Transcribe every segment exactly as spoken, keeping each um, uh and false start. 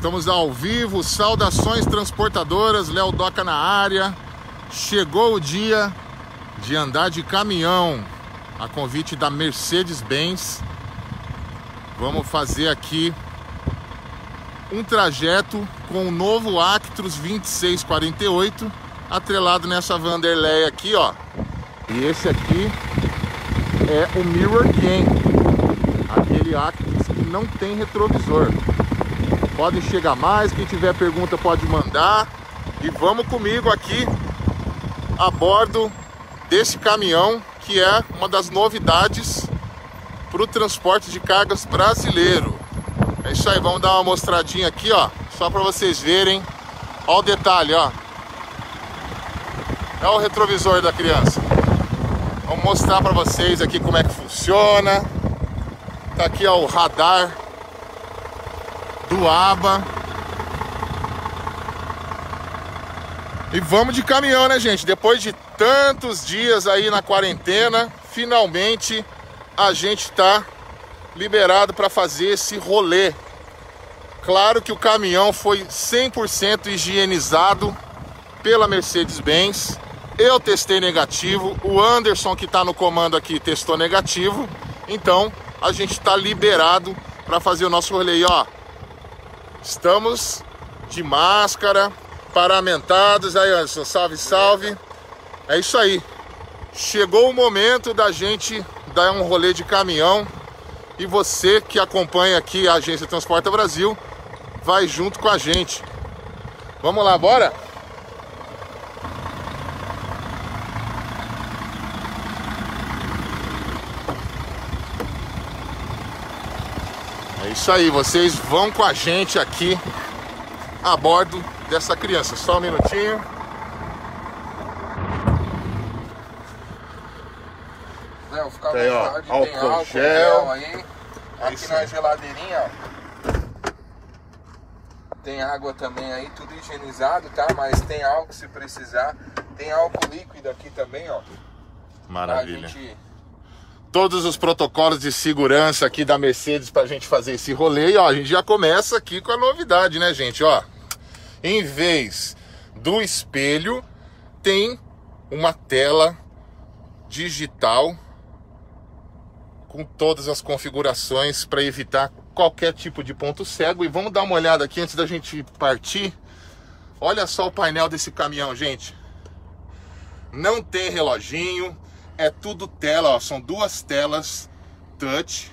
Estamos ao vivo, saudações transportadoras, Léo Doca na área. Chegou o dia de andar de caminhão, a convite da Mercedes-Benz. Vamos fazer aqui um trajeto com o novo Actros vinte e seis quarenta e oito, atrelado nessa Vanderlei aqui, ó. E esse aqui é o Mirror Can, aquele Actros que não tem retrovisor. Pode chegar mais, quem tiver pergunta pode mandar. E vamos comigo aqui a bordo desse caminhão, que é uma das novidades para o transporte de cargas brasileiro. É isso aí, vamos dar uma mostradinha aqui, ó, só para vocês verem. Ó o detalhe, ó. É o retrovisor da criança. Vamos mostrar para vocês aqui como é que funciona. Tá aqui, ó, o radar do ABA. E vamos de caminhão, né, gente? Depois de tantos dias aí na quarentena, finalmente a gente tá liberado para fazer esse rolê. Claro que o caminhão foi cem por cento higienizado pela Mercedes-Benz. Eu testei negativo, o Anderson, que tá no comando aqui, testou negativo. Então a gente tá liberado para fazer o nosso rolê. E, ó, estamos de máscara, paramentados. Aí, Anderson, salve, salve. É isso aí. Chegou o momento da gente dar um rolê de caminhão. E você que acompanha aqui a Agência Transporta Brasil vai junto com a gente. Vamos lá, bora? É isso aí, vocês vão com a gente aqui a bordo dessa criança. Só um minutinho. Léo, fica à aí, vontade, ó, tem álcool álcool gel. gel aí. É Aqui isso na aí. geladeirinha, ó, tem água também aí, tudo higienizado, tá? Mas tem álcool se precisar. Tem álcool líquido aqui também, ó. Maravilha. A gente... Todos os protocolos de segurança aqui da Mercedes pra gente fazer esse rolê. E, ó, a gente já começa aqui com a novidade, né, gente? Ó, em vez do espelho, tem uma tela digital com todas as configurações para evitar qualquer tipo de ponto cego. E vamos dar uma olhada aqui antes da gente partir. Olha só o painel desse caminhão, gente. Não tem reloginho, é tudo tela, ó. São duas telas touch.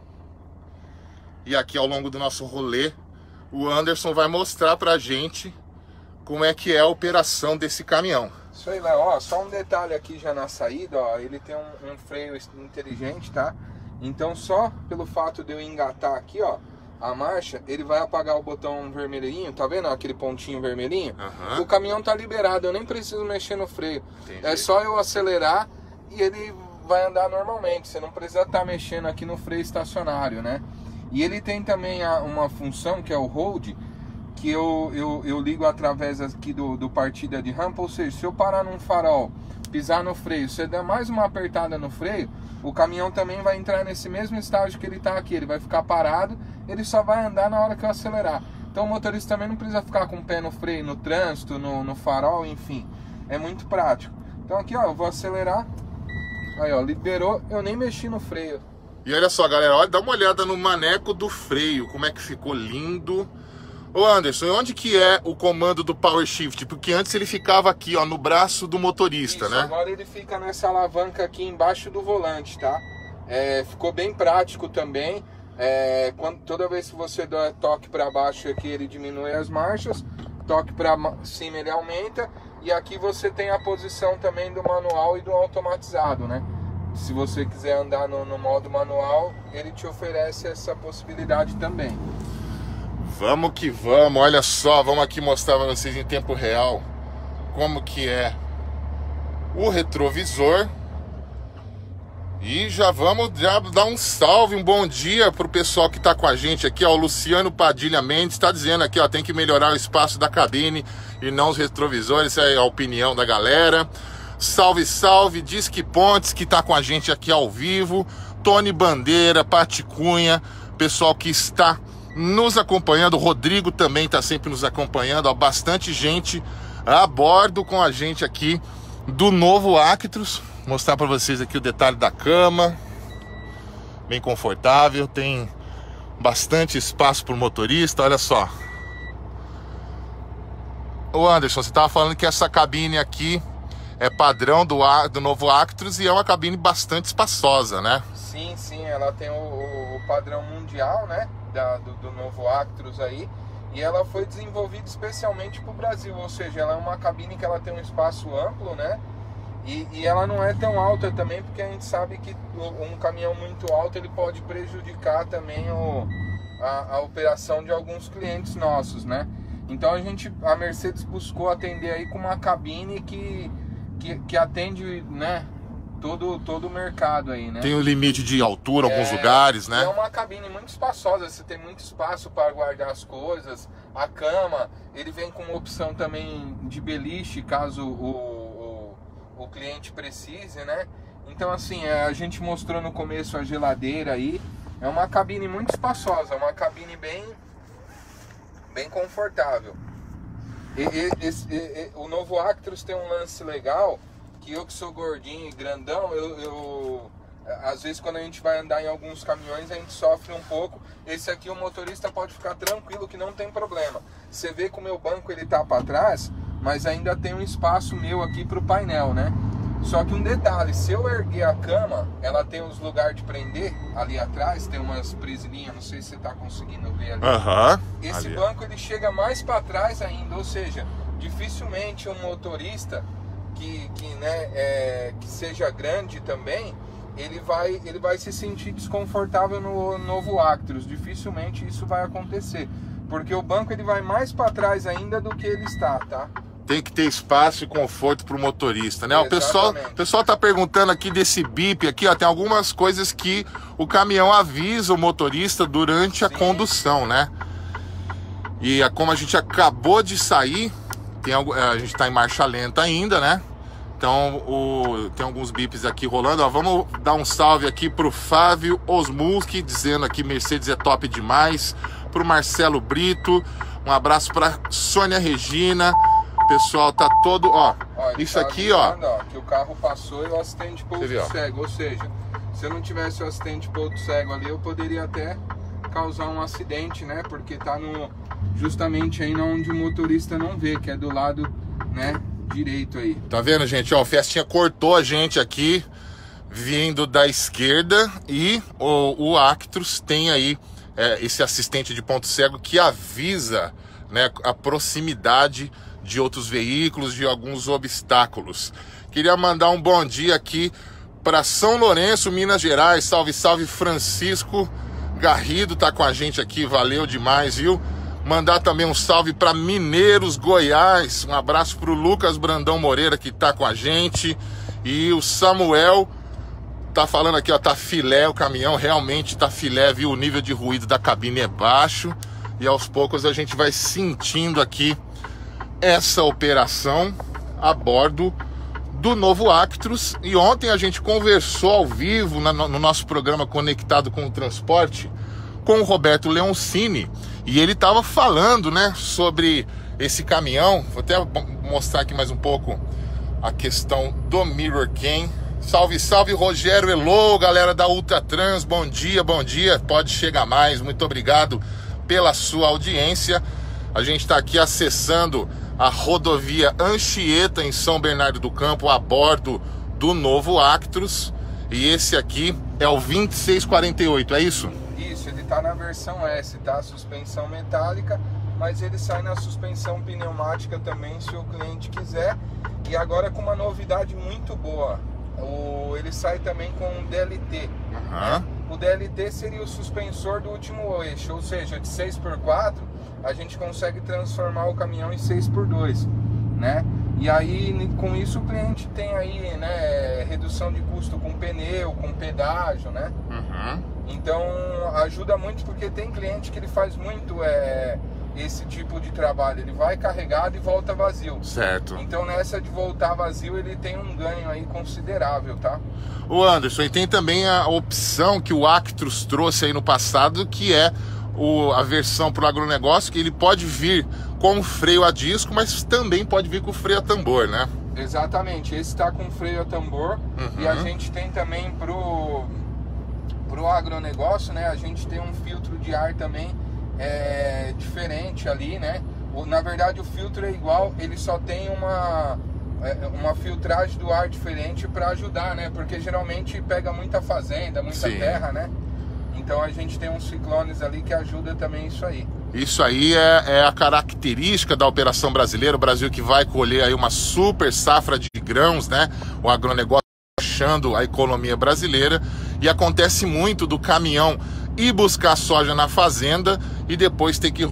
E aqui ao longo do nosso rolê, o Anderson vai mostrar pra gente como é que é a operação desse caminhão. Isso aí, Léo, ó, só um detalhe aqui já na saída, ó, ele tem um, um freio inteligente, tá? Então só pelo fato de eu engatar aqui, ó, a marcha, ele vai apagar o botão vermelhinho, tá vendo aquele pontinho vermelhinho? Uhum. O caminhão tá liberado, eu nem preciso mexer no freio. Entendi. É só eu acelerar e ele vai andar normalmente, você não precisa estar mexendo aqui no freio estacionário, né? E ele tem também a, uma função que é o hold, que eu, eu, eu ligo através aqui do, do partida de rampa, ou seja, se eu parar num farol, pisar no freio, se eu der mais uma apertada no freio, o caminhão também vai entrar nesse mesmo estágio que ele está aqui, ele vai ficar parado, ele só vai andar na hora que eu acelerar. Então o motorista também não precisa ficar com o pé no freio, no trânsito, no, no farol, enfim, é muito prático. Então aqui, ó, eu vou acelerar, aí, ó, liberou, eu nem mexi no freio. E olha só, galera, olha, dá uma olhada no maneco do freio, como é que ficou lindo. Ô Anderson, onde que é o comando do Power Shift? Porque antes ele ficava aqui, ó, no braço do motorista, Isso, né? agora ele fica nessa alavanca aqui embaixo do volante, tá? É, ficou bem prático também. É, quando, toda vez que você dá toque para baixo aqui, ele diminui as marchas. Toque para cima, ele aumenta. E aqui você tem a posição também do manual e do automatizado, né? Se você quiser andar no, no modo manual, ele te oferece essa possibilidade também. Vamos que vamos, olha só, vamos aqui mostrar para vocês em tempo real como que é o retrovisor. E já vamos já dar um salve, um bom dia pro pessoal que tá com a gente aqui, ó. O Luciano Padilha Mendes tá dizendo aqui, ó, tem que melhorar o espaço da cabine e não os retrovisores. Essa é a opinião da galera. Salve, salve, Disque Pontes, que tá com a gente aqui ao vivo. Tony Bandeira, Pati Cunha, pessoal que está nos acompanhando. O Rodrigo também está sempre nos acompanhando. Ó, bastante gente a bordo com a gente aqui do novo Actros. Vou mostrar para vocês aqui o detalhe da cama. Bem confortável, tem bastante espaço para o motorista, olha só. Ô Anderson, você estava falando que essa cabine aqui é padrão do, do novo Actros e é uma cabine bastante espaçosa, né? Sim, sim, ela tem o, o, o padrão mundial, né, da, do, do novo Actros aí, e ela foi desenvolvida especialmente para o Brasil, ou seja, ela é uma cabine que ela tem um espaço amplo, né, e, e ela não é tão alta também, porque a gente sabe que um caminhão muito alto ele pode prejudicar também o, a, a operação de alguns clientes nossos, né. Então a gente, a Mercedes buscou atender aí com uma cabine que, que, que atende, né, todo, todo o mercado aí, né? Tem um limite de altura em é, alguns lugares, né? É uma cabine muito espaçosa, você tem muito espaço para guardar as coisas, a cama, ele vem com uma opção também de beliche, caso o, o, o cliente precise, né? Então assim, a gente mostrou no começo a geladeira aí, é uma cabine muito espaçosa, uma cabine bem, bem confortável. E, e, esse, e, o novo Actros tem um lance legal, que eu que sou gordinho e grandão, eu, eu às vezes quando a gente vai andar em alguns caminhões a gente sofre um pouco. Esse aqui o motorista pode ficar tranquilo que não tem problema. Você vê que o meu banco ele tá para trás, mas ainda tem um espaço meu aqui pro painel, né? Só que um detalhe, se eu erguer a cama, ela tem uns lugares de prender ali atrás, tem umas presilhinhas, não sei se você tá conseguindo ver ali. Uhum, Esse ali. banco ele chega mais para trás ainda, ou seja, dificilmente um motorista que, que, né, é, que seja grande também, ele vai, ele vai se sentir desconfortável no novo Actros. Dificilmente isso vai acontecer, porque o banco ele vai mais para trás ainda do que ele está, tá? Tem que ter espaço e conforto para o motorista, né? O pessoal, o pessoal tá perguntando aqui desse bip aqui, ó, tem algumas coisas que o caminhão avisa o motorista durante a Sim. condução, né? E como a gente acabou de sair, tem, a gente tá em marcha lenta ainda, né? Então o, tem alguns bips aqui rolando, ó. Vamos dar um salve aqui pro Fábio Osmuski, dizendo aqui Mercedes é top demais. Pro Marcelo Brito, um abraço pra Sônia Regina. O pessoal tá todo, ó, ó isso tá aqui, avisando, ó. ó. Que o carro passou e o assistente ponto cego, ou seja, se eu não tivesse o assistente ponto cego ali, eu poderia até causar um acidente, né? Porque tá no, justamente aí onde o motorista não vê, que é do lado, né, direito aí. Tá vendo, gente? Ó, o Festinha cortou a gente aqui, vindo da esquerda, e o, o Actros tem aí é, esse assistente de ponto cego que avisa, né, a proximidade de outros veículos, de alguns obstáculos. Queria mandar um bom dia aqui para São Lourenço, Minas Gerais. Salve, salve, Francisco Garrido tá com a gente aqui, valeu demais, viu? Mandar também um salve para Mineiros, Goiás. Um abraço para o Lucas Brandão Moreira, que tá com a gente. E o Samuel tá falando aqui, ó, tá filé o caminhão. Realmente tá filé, viu? O nível de ruído da cabine é baixo. E aos poucos a gente vai sentindo aqui essa operação a bordo do novo Actros. E ontem a gente conversou ao vivo na, no nosso programa Conectado com o Transporte com o Roberto Leoncini. E ele estava falando, né, sobre esse caminhão. Vou até mostrar aqui mais um pouco a questão do Mirror Cam. Salve, salve, Rogério Elô, galera da Ultratrans. Bom dia, bom dia. Pode chegar mais. Muito obrigado pela sua audiência. A gente está aqui acessando a rodovia Anchieta, em São Bernardo do Campo, a bordo do novo Actros. E esse aqui é o vinte e seis quarenta e oito, é isso? Isso, ele tá na versão S, tá? Suspensão metálica, mas ele sai na suspensão pneumática também, se o cliente quiser. E agora com uma novidade muito boa, o, ele sai também com um D L T. Uhum. Né? O D L T seria o suspensor do último eixo, ou seja, de seis por quatro, a gente consegue transformar o caminhão em seis por dois, né? E aí, com isso, o cliente tem aí, né, redução de custo com pneu, com pedágio, né? Uhum. Então, ajuda muito, porque tem cliente que ele faz muito é, esse tipo de trabalho. Ele vai carregado e volta vazio. Certo. Então, nessa de voltar vazio, ele tem um ganho aí considerável, tá? O Anderson, e tem também a opção que o Actros trouxe aí no passado, que é o, a versão para o agronegócio, que ele pode vir com freio a disco, mas também pode vir com freio a tambor, né? Exatamente, esse está com freio a tambor. Uhum. E a gente tem também pro, pro agronegócio, né? A gente tem um filtro de ar também é, diferente ali, né? O, na verdade o filtro é igual, ele só tem uma, uma filtragem do ar diferente para ajudar, né? Porque geralmente pega muita fazenda, muita Sim. terra, né? Então a gente tem uns ciclones ali que ajuda também isso aí. Isso aí é, é a característica da operação brasileira, o Brasil que vai colher aí uma super safra de grãos, né? O agronegócio achando a economia brasileira, e acontece muito do caminhão ir buscar soja na fazenda e depois ter que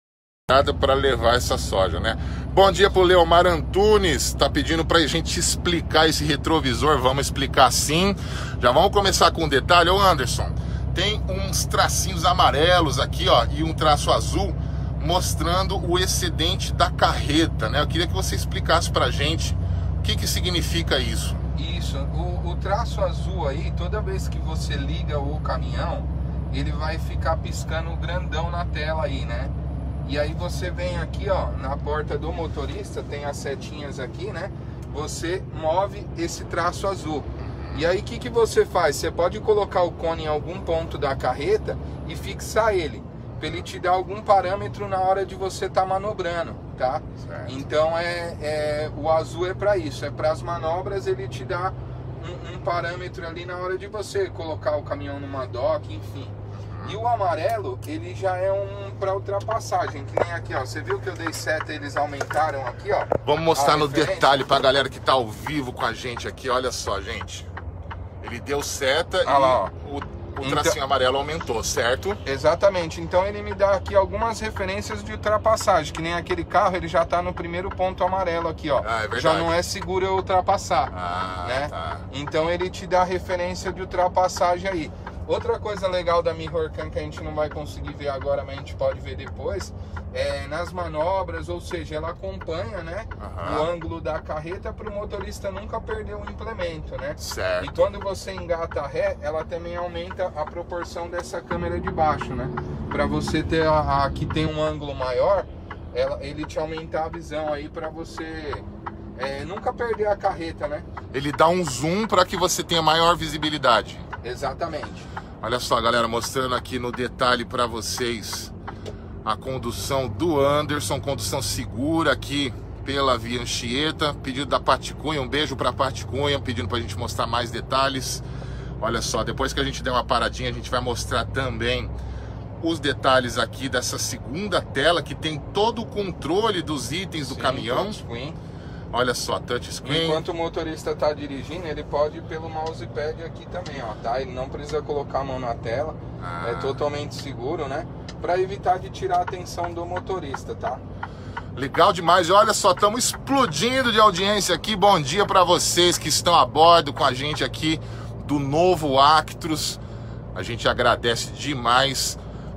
para levar essa soja, né? Bom dia pro Leomar Antunes, tá pedindo pra gente explicar esse retrovisor. Vamos explicar sim. Já vamos começar com um detalhe. Ô Anderson, tem uns tracinhos amarelos aqui, ó, e um traço azul mostrando o excedente da carreta, né? Eu queria que você explicasse pra gente o que que significa isso. Isso, o, o traço azul aí, toda vez que você liga o caminhão, ele vai ficar piscando grandão na tela aí, né? E aí você vem aqui, ó, na porta do motorista, tem as setinhas aqui, né? Você move esse traço azul. E aí o que que você faz? Você pode colocar o cone em algum ponto da carreta e fixar ele, para ele te dar algum parâmetro na hora de você estar tá manobrando, tá? Certo. Então é, é, o azul é para isso, é para as manobras, ele te dá um, um parâmetro ali na hora de você colocar o caminhão numa dock, enfim. E o amarelo, ele já é um para ultrapassagem, que nem aqui, ó. Você viu que eu dei seta, eles aumentaram aqui, ó. Vamos mostrar no detalhe pra galera que tá ao vivo com a gente aqui. Olha só, gente. Ele deu seta ah, e lá, o, o tracinho então, amarelo aumentou, certo? Exatamente. Então ele me dá aqui algumas referências de ultrapassagem, que nem aquele carro, ele já tá no primeiro ponto amarelo aqui, ó. Ah, é verdade. Já não é seguro eu ultrapassar, ah, né? Tá. Então ele te dá referência de ultrapassagem aí. Outra coisa legal da Mirror Cam que a gente não vai conseguir ver agora, mas a gente pode ver depois, é nas manobras, ou seja, ela acompanha, né, uhum. o ângulo da carreta para o motorista nunca perder o implemento, né? Certo. E quando você engata a ré, ela também aumenta a proporção dessa câmera de baixo, né? Para você ter a, a que tem um ângulo maior, ela, ele te aumentar a visão aí para você é, nunca perder a carreta, né? Ele dá um zoom para que você tenha maior visibilidade. Exatamente. Olha só, galera, mostrando aqui no detalhe para vocês a condução do Anderson, condução segura aqui pela Via Anchieta, pedido da Pati Cunha, um beijo para a Pati Cunha, pedindo para a gente mostrar mais detalhes. Olha só, depois que a gente der uma paradinha, a gente vai mostrar também os detalhes aqui dessa segunda tela, que tem todo o controle dos itens do Sim, caminhão. Touchscreen. Olha só, touchscreen. Enquanto o motorista está dirigindo, ele pode ir pelo mousepad aqui também, ó, tá? Ele não precisa colocar a mão na tela, ah. é totalmente seguro, né? Para evitar de tirar a atenção do motorista, tá? Legal demais. E olha só, estamos explodindo de audiência aqui. Bom dia para vocês que estão a bordo com a gente aqui do novo Actros. A gente agradece demais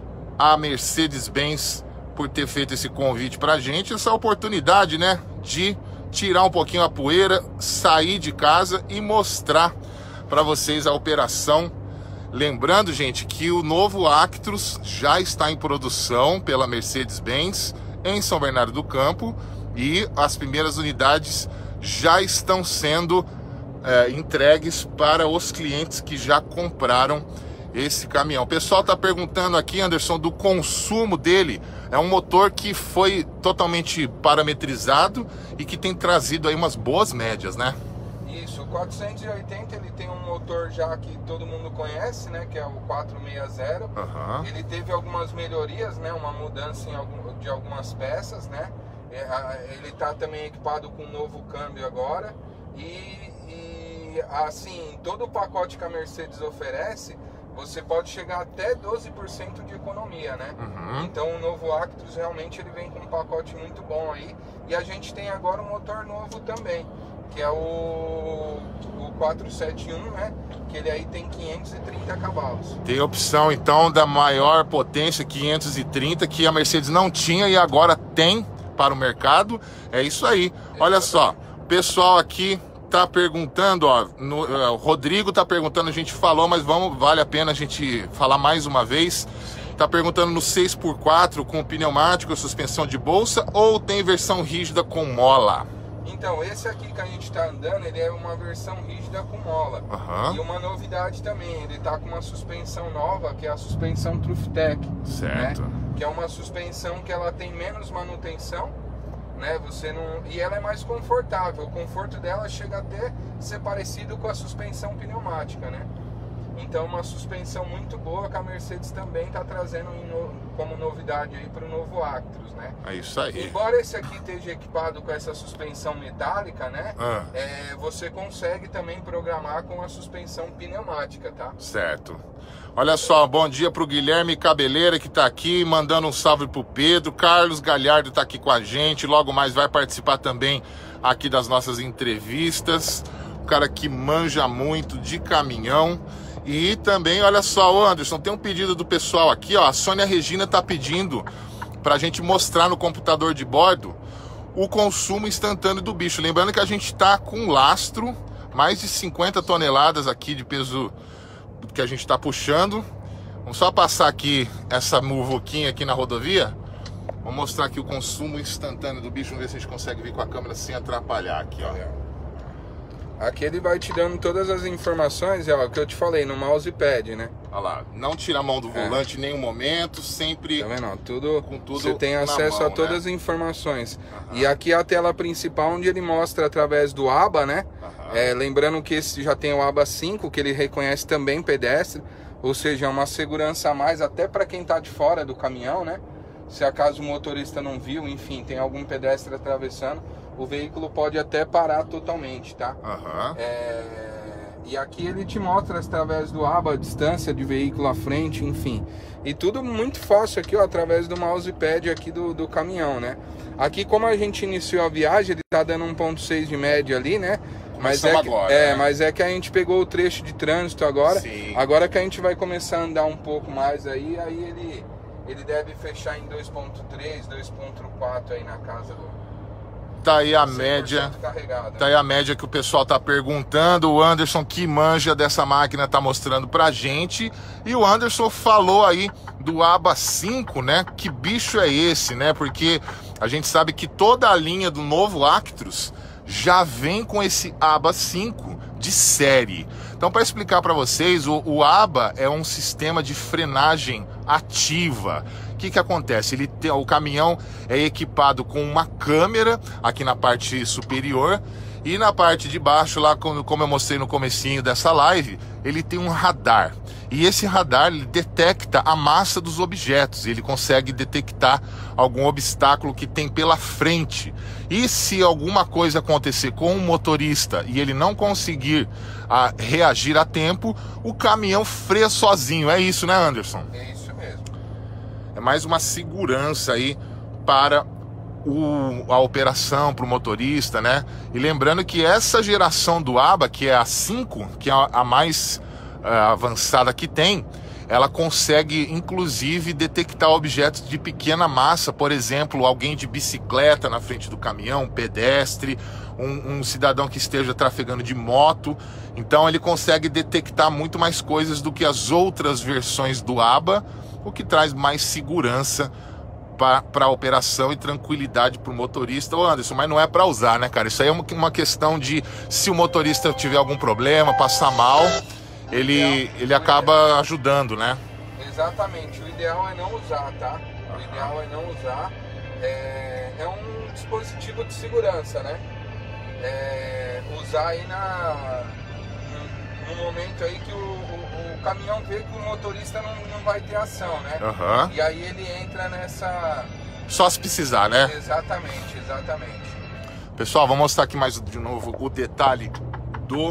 a Mercedes-Benz por ter feito esse convite pra gente, essa oportunidade, né, de tirar um pouquinho a poeira, sair de casa e mostrar para vocês a operação. Lembrando, gente, que o novo Actros já está em produção pela Mercedes-Benz em São Bernardo do Campo e as primeiras unidades já estão sendo é, entregues para os clientes que já compraram esse caminhão. O pessoal está perguntando aqui, Anderson, do consumo dele. É um motor que foi totalmente parametrizado e que tem trazido aí umas boas médias, né? Isso, o quatrocentos e oitenta ele tem um motor já que todo mundo conhece, né? Que é o quatrocentos e sessenta. Uhum. Ele teve algumas melhorias, né? Uma mudança em algum, de algumas peças, né? Ele está também equipado com um novo câmbio agora. E, e assim, todo o pacote que a Mercedes oferece, você pode chegar até doze por cento de economia, né? Uhum. Então o novo Actros realmente ele vem com um pacote muito bom aí. E a gente tem agora um motor novo também, que é o, o quatrocentos e setenta e um, né? Que ele aí tem quinhentos e trinta cavalos. Tem opção então da maior potência, quinhentos e trinta, que a Mercedes não tinha e agora tem para o mercado. É isso aí. Exatamente. Olha só, o pessoal aqui tá perguntando, ó, no, uh, o Rodrigo tá perguntando, a gente falou, mas vamos, vale a pena a gente falar mais uma vez. Tá perguntando no seis por quatro com pneumático, suspensão de bolsa, ou tem versão rígida com mola? Então, esse aqui que a gente tá andando, ele é uma versão rígida com mola. Uhum. E uma novidade também, ele tá com uma suspensão nova, que é a suspensão TruthTech. Certo. Né? Que é uma suspensão que ela tem menos manutenção, né? Você não... E ela é mais confortável. O conforto dela chega até a ser parecido com a suspensão pneumática, né? Então, uma suspensão muito boa que a Mercedes também está trazendo no... como novidade aí para o novo Actros, né? É isso aí. Embora esse aqui esteja equipado com essa suspensão metálica, né? Ah. É, você consegue também programar com a suspensão pneumática, tá? Certo. Olha só, bom dia pro Guilherme Cabeleira que tá aqui, mandando um salve pro Pedro. Carlos Galhardo tá aqui com a gente, logo mais vai participar também aqui das nossas entrevistas. O cara que manja muito de caminhão. E também, olha só, Anderson, tem um pedido do pessoal aqui, ó. A Sônia Regina tá pedindo pra gente mostrar no computador de bordo o consumo instantâneo do bicho. Lembrando que a gente tá com lastro, mais de cinquenta toneladas aqui de peso que a gente tá puxando. Vamos só passar aqui essa muvuquinha aqui na rodovia. Vou mostrar aqui o consumo instantâneo do bicho. Vamos ver se a gente consegue ver com a câmera sem atrapalhar aqui, ó. Aqui ele vai te dando todas as informações, é o que eu te falei, no mousepad, né? Olha lá, não tira a mão do volante é. em nenhum momento, sempre... Tá vendo? Tudo, com tudo você tem acesso mão, a todas né? as informações. Uhum. E aqui é a tela principal, onde ele mostra através do aba, né? Uhum. É, lembrando que esse já tem o aba cinco, que ele reconhece também pedestre, ou seja, é uma segurança a mais até para quem tá de fora do caminhão, né? Se acaso o motorista não viu, enfim, tem algum pedestre atravessando, o veículo pode até parar totalmente, tá? Uhum. É... E aqui ele te mostra através do aba a distância de veículo à frente, enfim. E tudo muito fácil aqui, ó, através do mousepad aqui do, do caminhão, né? Aqui, como a gente iniciou a viagem, ele tá dando um ponto seis de média ali, né? Mas é, que, agora, é, né? mas é que a gente pegou o trecho de trânsito agora. Sim. Agora que a gente vai começar a andar um pouco mais aí, aí ele, ele deve fechar em dois ponto três, dois ponto quatro aí na casa do... Tá aí a média, tá aí a média que o pessoal tá perguntando. O Anderson, que manja dessa máquina, tá mostrando pra gente. E o Anderson falou aí do aba cinco, né? Que bicho é esse, né? Porque a gente sabe que toda a linha do novo Actros já vem com esse aba cinco de série. Então, para explicar para vocês, o, o aba é um sistema de frenagem ativa. O que que acontece? Ele tem, o caminhão é equipado com uma câmera aqui na parte superior e na parte de baixo, lá como, como eu mostrei no comecinho dessa live, ele tem um radar. E esse radar ele detecta a massa dos objetos, ele consegue detectar algum obstáculo que tem pela frente. E se alguma coisa acontecer com o motorista e ele não conseguir a, reagir a tempo, o caminhão freia sozinho. É isso, né, Anderson? É isso mesmo. É mais uma segurança aí para o, a operação, para o motorista, né? E lembrando que essa geração do aba, que é a cinco, que é a, a mais uh, avançada que tem, ela consegue inclusive detectar objetos de pequena massa, por exemplo, alguém de bicicleta na frente do caminhão, um pedestre, um, um cidadão que esteja trafegando de moto. Então ele consegue detectar muito mais coisas do que as outras versões do aba, o que traz mais segurança para a operação e tranquilidade para o motorista. Ô Anderson, mas não é para usar, né, cara? Isso aí é uma, uma questão de, se o motorista tiver algum problema, passar mal, ele, ele acaba ajudando, né? Exatamente, o ideal é não usar, tá? O ideal é não usar. É, é um dispositivo de segurança, né? É, usar aí na, no, no momento aí que o, o, o caminhão vê que o motorista não, não vai ter ação, né? Uhum. E aí ele entra nessa... Só se precisar, né? Exatamente, exatamente. Pessoal, vou mostrar aqui mais de novo o detalhe do...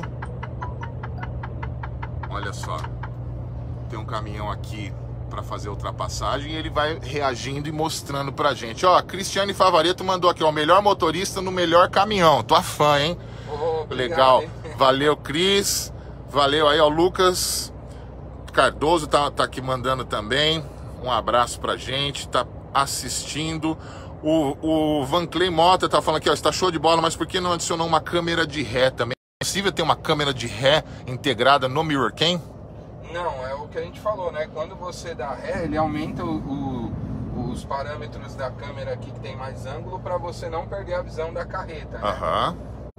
Olha só, tem um caminhão aqui para fazer a ultrapassagem e ele vai reagindo e mostrando pra gente. Ó, a Cristiane Favareto mandou aqui, ó, o melhor motorista no melhor caminhão. Tua fã, hein? Oh, obrigado, legal. Hein? Valeu, Cris. Valeu aí, ó, Lucas Cardoso tá, tá aqui mandando também. Um abraço pra gente, tá assistindo. O, o Van Clay Mota tá falando aqui, ó, está show de bola, mas por que não adicionou uma câmera de ré também? É possível ter uma câmera de ré integrada no Mirror Cam? Não, é o que a gente falou, né? Quando você dá ré, ele aumenta o, o, os parâmetros da câmera aqui que tem mais ângulo para você não perder a visão da carreta, né? Aham.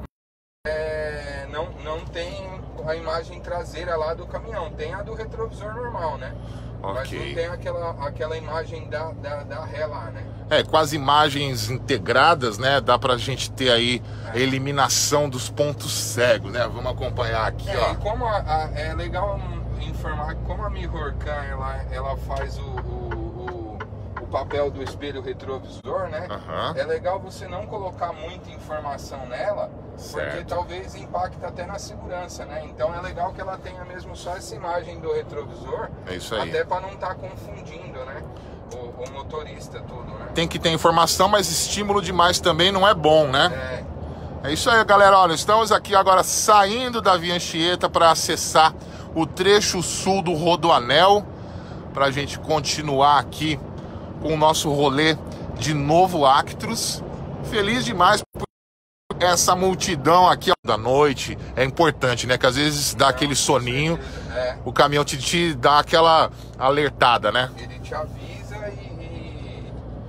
É, não, não tem a imagem traseira lá do caminhão, tem a do retrovisor normal, né? Mas Ok. não tem aquela, aquela imagem da, da, da ré lá, né? É, com as imagens integradas, né? Dá pra gente ter aí a eliminação dos pontos cegos, né? Vamos acompanhar aqui, É, ó. e como a, a, é legal informar que como a Mirrorcam, ela, ela faz o, o, o, o papel do espelho retrovisor, né? Aham. É legal você não colocar muita informação nela, porque Certo. talvez impacte até na segurança, né? Então é legal que ela tenha mesmo só essa imagem do retrovisor, É isso aí. até para não estar confundindo, né? O, o motorista, tudo, né? Tem que ter informação, mas estímulo demais também não é bom, né? É, É isso aí, galera. Olha, estamos aqui agora saindo da Via Anchieta para acessar o trecho sul do Rodoanel, para a gente continuar aqui com o nosso rolê de Novo Actros. Feliz demais por essa multidão aqui ó, da noite. É importante, né? Que às vezes dá aquele soninho, é, o caminhão te, te dá aquela alertada, né? ele te avisa e, e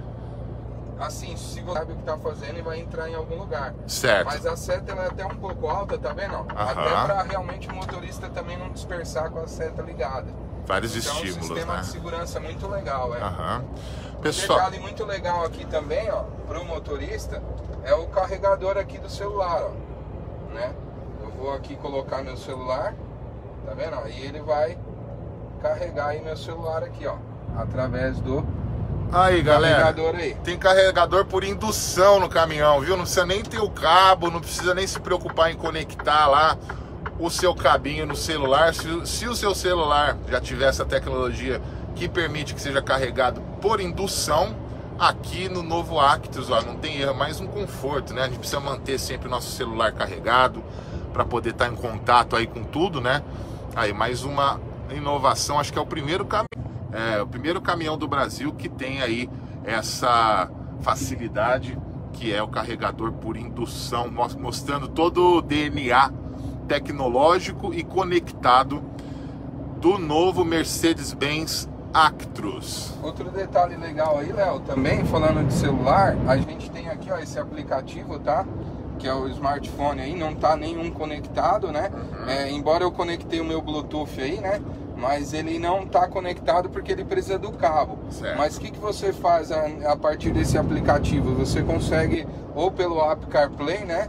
assim, se você sabe o que tá fazendo, e vai entrar em algum lugar. Certo. Mas a seta ela é até um pouco alta, tá vendo? Até para realmente o motorista também não dispersar com a seta ligada. Vários Então, estímulos, um sistema né? de segurança muito legal, é. Aham. Um Pessoal, detalhe muito legal aqui também, ó, pro motorista, é o carregador aqui do celular, ó, né? Eu vou aqui colocar meu celular, tá vendo? ó? E ele vai carregar aí meu celular aqui, ó, através do aí, galera. carregador aí. Tem carregador por indução no caminhão, viu? Não precisa nem ter o cabo, não precisa nem se preocupar em conectar lá o seu cabinho no celular. Se, se o seu celular já tiver essa tecnologia que permite que seja carregado por indução, aqui no Novo Actros, ó, não tem erro, é mais um conforto, né? A gente precisa manter sempre o nosso celular carregado para poder estar em contato aí com tudo, né? Aí, mais uma inovação, acho que é o primeiro caminhão. É o primeiro caminhão do Brasil que tem aí essa facilidade, que é o carregador por indução, mostrando todo o D N A tecnológico e conectado do novo Mercedes-Benz Actros. Outro detalhe legal aí, Léo, também falando de celular, a gente tem aqui, ó, esse aplicativo, tá? Que é o smartphone aí, não tá nenhum conectado, né? Uhum. É, embora eu conectei o meu Bluetooth aí, né? Mas ele não tá conectado porque ele precisa do cabo. Certo. Mas o que, que você faz a, a partir desse aplicativo? Você consegue, ou pelo app CarPlay, né?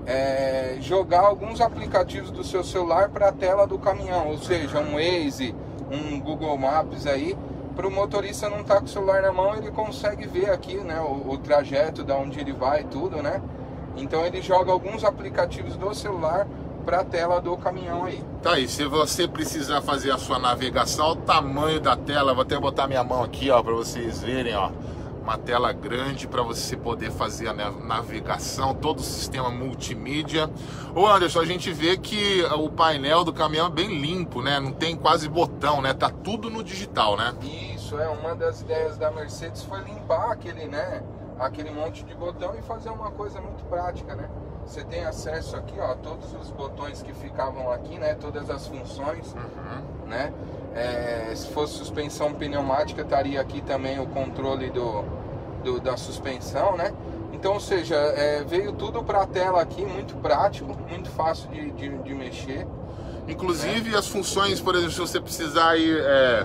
É, jogar alguns aplicativos do seu celular para a tela do caminhão, ou seja, um Waze, um Google Maps aí, para o motorista não estar tá com o celular na mão, ele consegue ver aqui, né, o, o trajeto, da onde ele vai, tudo, né? Então ele joga alguns aplicativos do celular para a tela do caminhão aí. Tá aí, se você precisar fazer a sua navegação, olha o tamanho da tela, vou até botar minha mão aqui, ó, para vocês verem, ó. Uma tela grande para você poder fazer a navegação, todo o sistema multimídia. Ô Anderson, a gente vê que o painel do caminhão é bem limpo, né? Não tem quase botão, né? Tá tudo no digital, né? Isso, é uma das ideias da Mercedes foi limpar aquele, né, aquele monte de botão e fazer uma coisa muito prática, né? Você tem acesso aqui, ó, a todos os botões que ficavam aqui, né? Todas as funções, Uhum. né? É, se fosse suspensão pneumática, estaria aqui também o controle do, do da suspensão, né? Então, ou seja, é, veio tudo para a tela aqui, muito prático, muito fácil de, de, de mexer. Inclusive as funções, por exemplo, se você precisar ir, é,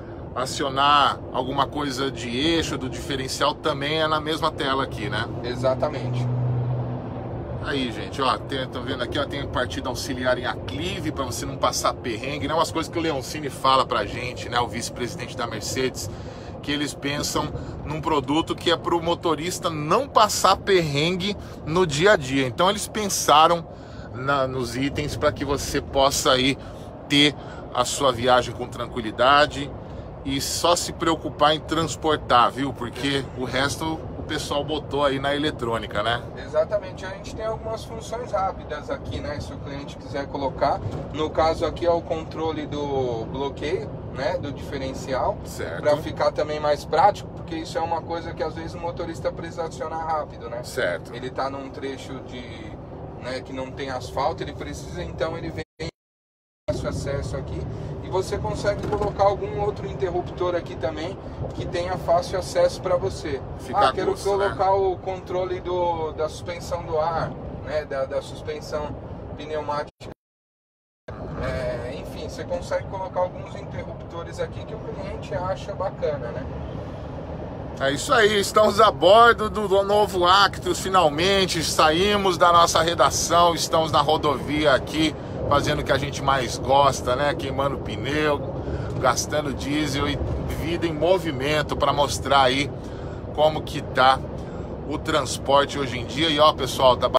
acionar alguma coisa de eixo, do diferencial, também é na mesma tela aqui, né? Exatamente. Aí, gente, ó, tem, tô vendo aqui, ó, tem partida auxiliar em aclive para você não passar perrengue, né? Umas coisas que o Leoncini fala pra gente, né? O vice-presidente da Mercedes, que eles pensam num produto que é pro motorista não passar perrengue no dia a dia. Então eles pensaram na, nos itens para que você possa aí ter a sua viagem com tranquilidade e só se preocupar em transportar, viu? Porque o resto o pessoal botou aí na eletrônica, né? Exatamente, a gente tem algumas funções rápidas aqui, né? Se o cliente quiser colocar. No caso aqui é o controle do bloqueio, né? Do diferencial. Certo. Para ficar também mais prático, porque isso é uma coisa que às vezes o motorista precisa acionar rápido, né? Certo. Ele tá num trecho de, né, que não tem asfalto, ele precisa, então ele vem fácil acesso aqui. E você consegue colocar algum outro interruptor aqui também que tenha fácil acesso para você. Fica ah, quero custo, colocar né? o controle do, da suspensão do ar, né? Da, da suspensão pneumática. É, enfim, você consegue colocar alguns interruptores aqui que o cliente acha bacana, né? É isso aí, estamos a bordo do, do novo Actros, finalmente saímos da nossa redação, estamos na rodovia aqui, fazendo o que a gente mais gosta, né? Queimando pneu, gastando diesel e vida em movimento para mostrar aí como que tá o transporte hoje em dia. E ó, pessoal, tá